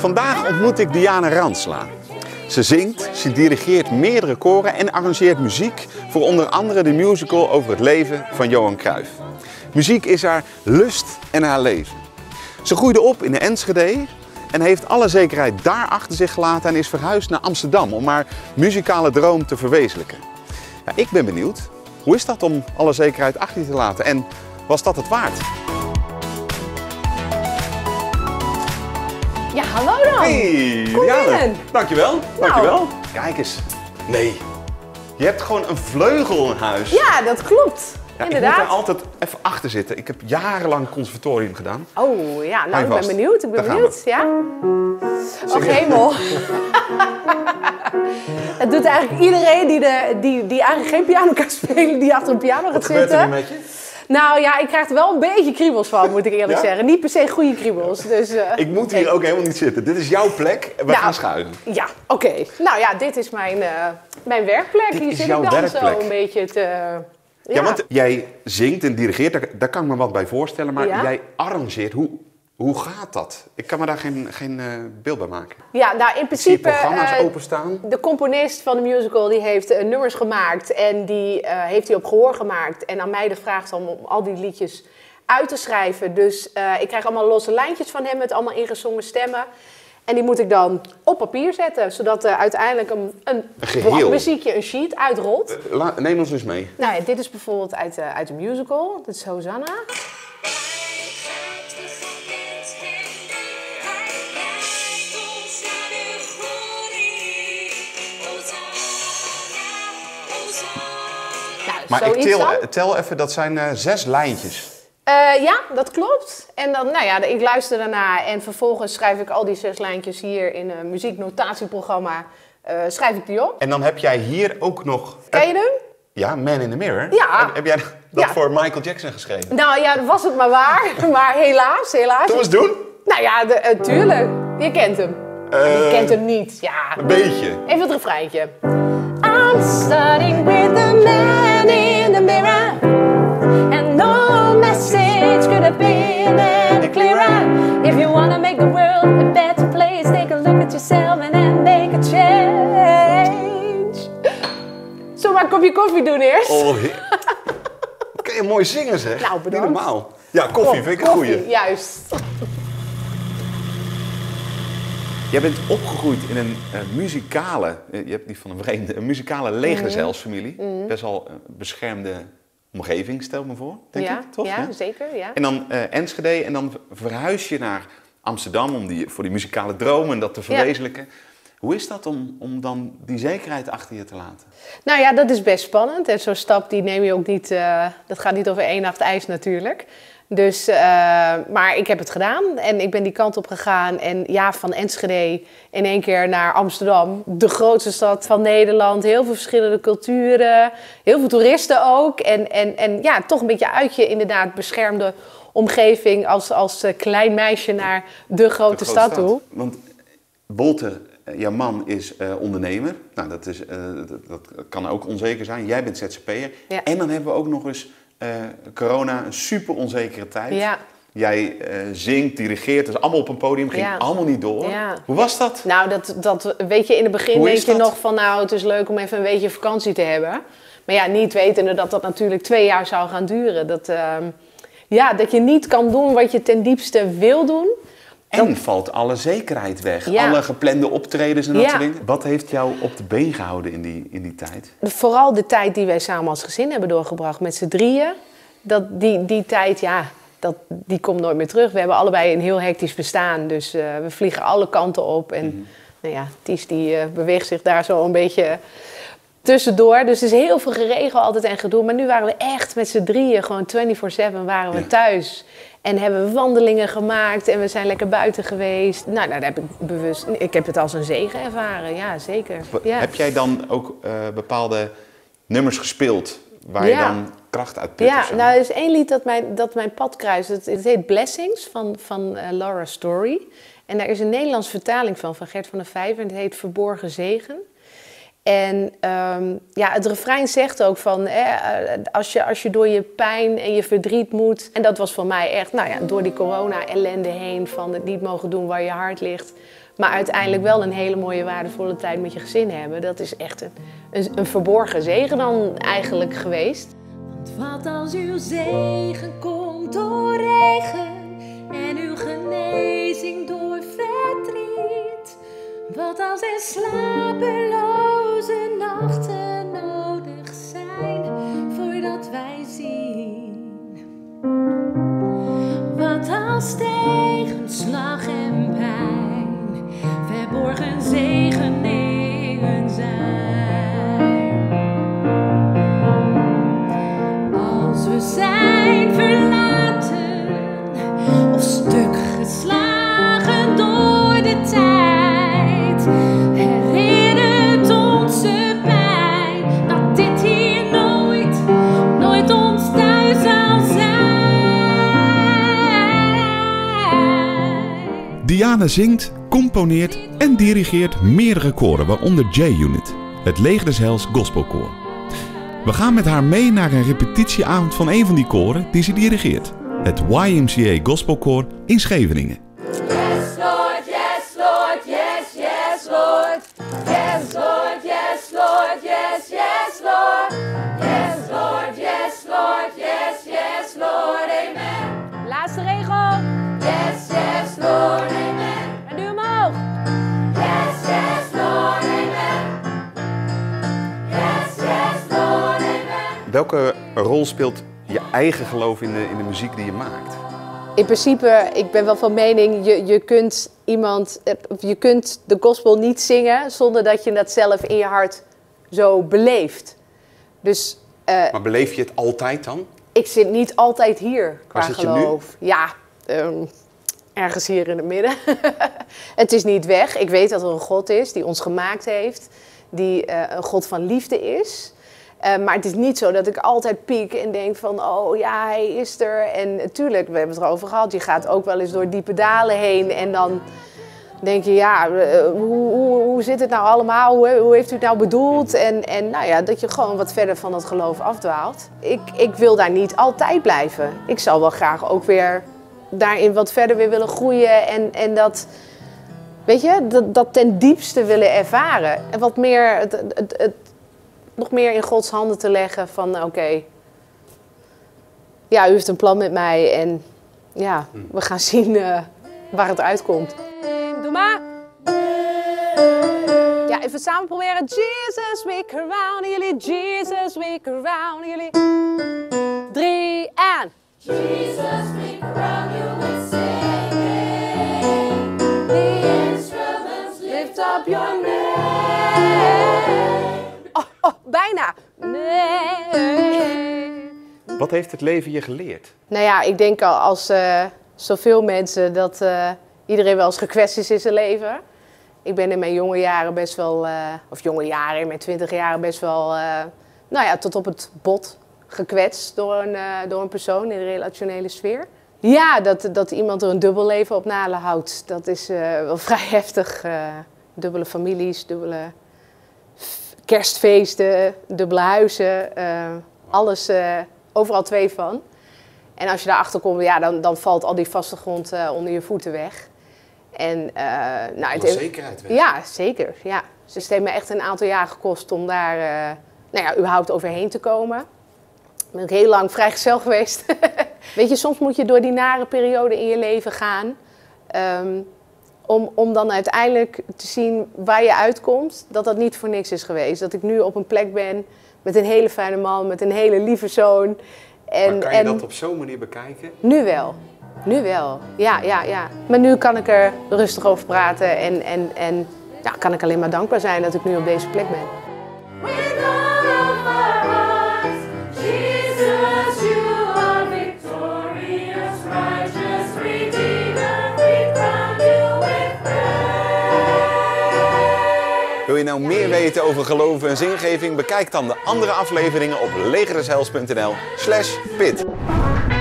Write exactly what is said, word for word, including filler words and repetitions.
Vandaag ontmoet ik Diana Ransla. Ze zingt, ze dirigeert meerdere koren en arrangeert muziek voor onder andere de musical over het leven van Johan Cruijff. Muziek is haar lust en haar leven. Ze groeide op in Enschede en heeft alle zekerheid daar achter zich gelaten en is verhuisd naar Amsterdam om haar muzikale droom te verwezenlijken. Ja, ik ben benieuwd, hoe is dat om alle zekerheid achter je te laten en was dat het waard? Ja, hallo dan! Hey, Kom Diana. binnen. Dankjewel, Nou. dankjewel. Kijk eens. Nee, je hebt gewoon een vleugel in huis. Ja, dat klopt. Ja, Inderdaad. ik moet er altijd even achter zitten. Ik heb jarenlang conservatorium gedaan. Oh ja, nou Hou ik je ben vast. benieuwd. Ik ben Daar gaan benieuwd. Ja? Och hemel. Het doet eigenlijk iedereen die, de, die, die eigenlijk geen piano kan spelen, die achter een piano gaat Wat gebeurt er nu zitten. met je? Nou ja, ik krijg er wel een beetje kriebels van, moet ik eerlijk Ja? zeggen. Niet per se goede kriebels. Dus, uh, Ik moet hier ook helemaal niet zitten. Dit is jouw plek en we Nou, gaan schuiven. Ja, oké. Okay. Nou ja, dit is mijn, uh, mijn werkplek. Dit Hier is zit jouw ik dan werkplek. zo een beetje te... Ja, Ja, want jij zingt en dirigeert, daar, daar kan ik me wat bij voorstellen. Maar Ja. jij arrangeert. Hoe, hoe gaat dat? Ik kan me daar geen, geen uh, beeld bij maken. ja, nou in Ik zie principe... programma's uh, openstaan. De componist van de musical die heeft uh, nummers gemaakt en die uh, heeft hij op gehoor gemaakt. En aan mij de vraag dan om al die liedjes uit te schrijven. Dus uh, ik krijg allemaal losse lijntjes van hem met allemaal ingezongen stemmen. En die moet ik dan op papier zetten, zodat er uiteindelijk een, een, Een geheel. muziekje, een sheet uitrolt. Uh, la, neem ons eens mee. Nou ja, dit is bijvoorbeeld uit, uh, uit de musical. Dit is Hosanna. Nou, Maar ik zoiets tel, dan. tel even, dat zijn uh, zes lijntjes. Uh, ja, dat klopt. En dan, nou ja, ik luister daarna en vervolgens schrijf ik al die zes lijntjes hier in een muzieknotatieprogramma. Uh, schrijf ik die op. En dan heb jij hier ook nog... Ken je hem? Ja, Man in the Mirror. Ja. Heb, heb jij dat Ja. voor Michael Jackson geschreven? Nou ja, dat was het maar waar. Maar helaas, helaas. Zullen we eens doen? Nou ja, de, uh, tuurlijk. Je kent hem. Uh, Je kent hem niet, ja. Een beetje. Even het refreintje. I'm starting with the man in the mirror. And no message could have been any clearer. If you want to make the world a better place, take a look at yourself and then make a change. Zullen we maar een kopje koffie doen eerst? Oh, he- Wat kan je mooi zingen, zeg. Nou, Niet bedankt. normaal. Ja, koffie Kom, vind ik een koffie, goeie. juist. Jij bent opgegroeid in een uh, muzikale, uh, je hebt niet van een vreemde, een muzikale legercelsfamilie. Mhm. Best wel een beschermde omgeving, stel me voor, denk ja, ik, toch? ja, zeker, ja. En dan uh, Enschede en dan verhuis je naar Amsterdam om die, voor die muzikale droom en dat te verwezenlijken. Hoe is dat om, om dan die zekerheid achter je te laten? Nou ja, dat is best spannend. En zo'n stap die neem je ook niet, uh, dat gaat niet over één nacht ijs natuurlijk. Dus, uh, maar ik heb het gedaan en ik ben die kant op gegaan. En ja, van Enschede in één keer naar Amsterdam. De grootste stad van Nederland. Heel veel verschillende culturen. Heel veel toeristen ook. En, en, en ja, toch een beetje uit je inderdaad beschermde omgeving als, als uh, klein meisje naar de grote, De grote stad toe. Want Bolte, jouw man is uh, ondernemer. Nou, dat, is, uh, dat, dat kan ook onzeker zijn. Jij bent Z Z P'er. Ja. En dan hebben we ook nog eens uh, corona, een super onzekere tijd. Ja. Jij uh, zingt, dirigeert, dus allemaal op een podium, ging Ja. allemaal niet door. Ja. Hoe was dat? Nou, dat, dat weet je, in het begin Hoe denk is je dat? nog van nou, het is leuk om even een weekje vakantie te hebben. Maar ja, niet wetende dat dat natuurlijk twee jaar zou gaan duren. Dat, uh, ja, dat je niet kan doen wat je ten diepste wil doen. En Dat... valt alle zekerheid weg. Ja. Alle geplande optredens en dat Ja. soort dingen. Wat heeft jou op de been gehouden in die, in die tijd? Vooral de tijd die wij samen als gezin hebben doorgebracht met z'n drieën. Dat, die, die tijd, ja, dat, die komt nooit meer terug. We hebben allebei een heel hectisch bestaan. Dus uh, we vliegen alle kanten op. En Mm-hmm. nou ja, Ties die uh, beweegt zich daar zo een beetje tussendoor. Dus er is heel veel geregeld altijd en gedoe. Maar nu waren we echt met z'n drieën, gewoon vierentwintig zeven waren we Ja. thuis. En hebben we wandelingen gemaakt en we zijn lekker buiten geweest. Nou, nou, daar heb ik bewust, ik heb het als een zegen ervaren, ja zeker. Ja. Heb jij dan ook uh, bepaalde nummers gespeeld waar je Ja. dan kracht uit put? Ja, of zo? nou, er is één lied dat mijn, dat mijn pad kruist. Het, het heet Blessings van, van uh, Laura Story. En daar is een Nederlandse vertaling van, van Gert van der Vijver. En het heet Verborgen Zegen. En um, ja, het refrein zegt ook van, eh, als, je, als je door je pijn en je verdriet moet... En dat was voor mij echt, nou ja, door die corona-ellende heen... van het niet mogen doen waar je hart ligt... Maar uiteindelijk wel een hele mooie, waardevolle tijd met je gezin hebben. Dat is echt een, een, een verborgen zegen dan eigenlijk geweest. Want wat als uw zegen komt door regen en uw genezing door verdriet? Wat als er slapeloze nachten nodig zijn voordat wij zien? Wat als tegenslag en pijn verborgen zegeningen zijn? Als we zijn verlaten of stuk geslagen door de tijd, herinnert onze pijn dat dit hier nooit, nooit ons thuis zal zijn. Diane zingt, componeert en dirigeert meerdere koren, waaronder J-Unit, het Leger des Heils gospelkoor. We gaan met haar mee naar een repetitieavond van een van die koren die ze dirigeert. Het Y M C A Gospelkoor in Scheveningen. Yes, Lord, yes, Lord, yes, yes, Lord. Yes, Lord, yes, Lord, yes, yes, Lord. Yes, Lord, yes, Lord, yes, yes, Lord, amen. Laatste regel. Yes, yes, Lord, amen. En nu omhoog. Yes, yes, Lord, amen. Yes, yes, Lord, amen. Welke rol speelt je eigen geloof in de, in de muziek die je maakt? In principe, ik ben wel van mening, je, je kunt iemand, je kunt de gospel niet zingen zonder dat je dat zelf in je hart zo beleeft. Dus uh, Maar beleef je het altijd dan? ik zit niet altijd hier qua Waar zit je nu? geloof. Ja, um, ergens hier in het midden. Het is niet weg. Ik weet dat er een God is die ons gemaakt heeft, die uh, een God van liefde is. Uh, maar het is niet zo dat ik altijd piek en denk van, oh ja, hij is er. En natuurlijk, we hebben het erover gehad, je gaat ook wel eens door diepe dalen heen. En dan denk je, ja, uh, hoe, hoe, hoe zit het nou allemaal? Hoe, hoe heeft u het nou bedoeld? En, en nou ja, dat je gewoon wat verder van het geloof afdwaalt. Ik, ik wil daar niet altijd blijven. Ik zou wel graag ook weer daarin wat verder weer willen groeien. En, en dat, weet je, dat, dat ten diepste willen ervaren. En wat meer het, het, het nog meer in Gods handen te leggen van oké, okay, ja, u heeft een plan met mij en ja, we gaan zien uh, waar het uitkomt. Doe maar! Ja, even samen proberen. Jesus, we crown jullie. Jesus, we crown jullie. Drie en... Jesus, we crown you with singing. The instruments lift up your name. Oh, oh, bijna. Nee. Wat heeft het leven je geleerd? Nou ja, ik denk al als uh, zoveel mensen dat uh, iedereen wel eens gekwetst is in zijn leven. Ik ben in mijn jonge jaren best wel, uh, of jonge jaren, in mijn twintig jaren best wel, uh, nou ja, tot op het bot gekwetst door een, uh, door een persoon in de relationele sfeer. Ja, dat, dat iemand er een dubbel leven op nahoudt, dat is uh, wel vrij heftig. Uh, dubbele families, dubbele kerstfeesten, dubbele huizen, uh, alles, uh, overal twee van. En als je daarachter komt, ja, dan, dan valt al die vaste grond uh, onder je voeten weg. En, uh, nou, Alle zekerheid weg. Ja, zeker. Ja. Dus het heeft me echt een aantal jaar gekost om daar uh, nou ja, überhaupt overheen te komen. Ik ben ook heel lang vrijgezel geweest. Weet je, soms moet je door die nare periode in je leven gaan. Um, om, om dan uiteindelijk te zien waar je uitkomt, dat dat niet voor niks is geweest. Dat ik nu op een plek ben met een hele fijne man, met een hele lieve zoon. En, maar kan je en dat op zo'n manier bekijken? Nu wel. Nu wel. Ja, ja, ja. Maar nu kan ik er rustig over praten en, en, en ja, kan ik alleen maar dankbaar zijn dat ik nu op deze plek ben. With all of our hearts, Jesus, you are victorious, righteous Redeemer, we crown you with praise. Wil je nou meer weten over geloven en zingeving? Bekijk dan de andere afleveringen op legerdesheils punt n l slash pit.